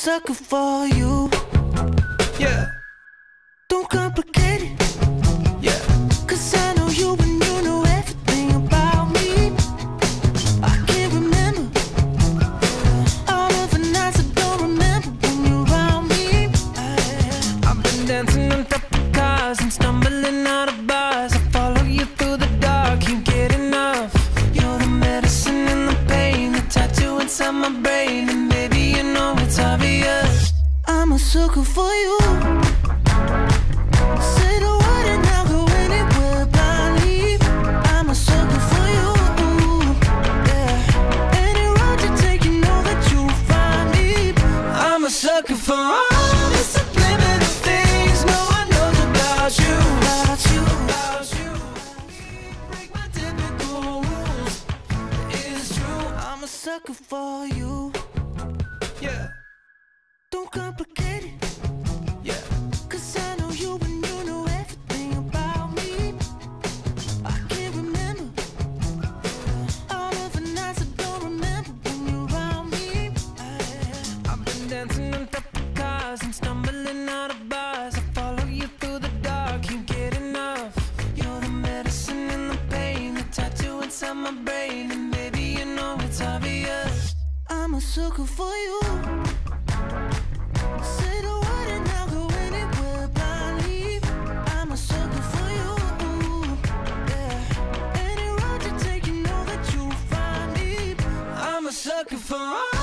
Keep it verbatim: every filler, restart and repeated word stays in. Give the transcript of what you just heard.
sucker for you. Yeah, Don't complicate it, yeah. cause I know you and you know everything about me. I can't remember all of the nights I don't remember when you're around me. I've been dancing on top of cars and stumbling out of bars. I follow you through the dark, can't get enough. You're the medicine and the pain, the tattoo inside my brain. And baby, you know it's obvious, I'm a sucker for you. Say the word and I'll go anywhere blindly. I'm a sucker for you. Yeah. Any road you take, you know that you'll find me. I'm a sucker for all the subliminal things no one knows about you. About you. About you. Break my typical rules, it's true. I'm a sucker for you. Yeah, Don't complicate it, yeah. cause I know you and you know everything about me. I can't remember all of the nights I don't remember when you're around me. I've been dancing on top of cars and stumbling out of bars. I follow you through the dark, can't get enough. You're the medicine and the pain, the tattoo inside my brain. And baby, you know it's obvious, I'm a sucker for you. Say the word and I'll go anywhere blindly. I'm a sucker for you. Yeah. Any road you take, you know that you'll find me. I'm a sucker for all